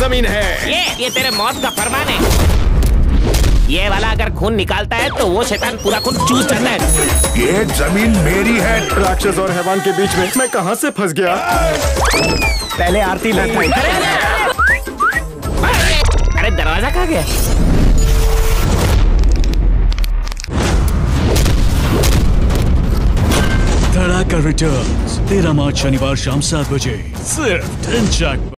जमीन है। ये तेरे मौत का फरमान है। ये वाला अगर खून निकालता है तो वो शैतान पूरा खून चूस जाता है। ये जमीन मेरी है। राक्षस और हैवान के बीच में मैं कहां से फंस गया? पहले आरती लाता हूं। अरे दरवाजा कहाँ गया? धड़ाका रिटर्न्स 13 मार्च शनिवार शाम 7 बजे सिर्फ 10 चैक।